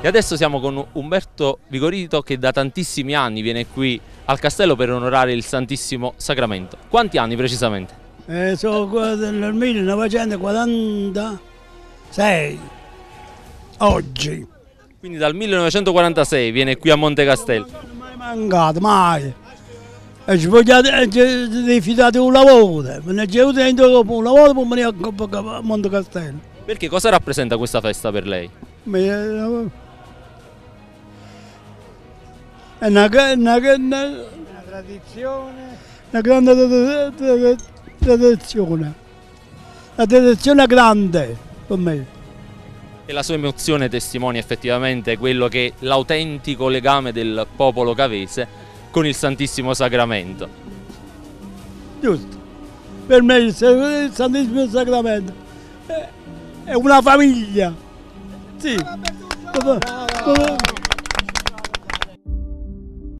E adesso siamo con Umberto Vigorito che da tantissimi anni viene qui al castello per onorare il Santissimo Sacramento. Quanti anni precisamente? Sono nel 1946, oggi. Quindi dal 1946 viene qui a Monte Castello. Non è mai mancato, mai. E ci vogliate fidate un lavoro, ne c'è un lavoro per venire a Monte Castello. Perché cosa rappresenta questa festa per lei? È una tradizione. Una grande tradizione. Una tradizione grande per me. E la sua emozione testimonia effettivamente quello che è l'autentico legame del popolo cavese con il Santissimo Sacramento. Giusto. Per me il Santissimo Sacramento è una famiglia. Sì.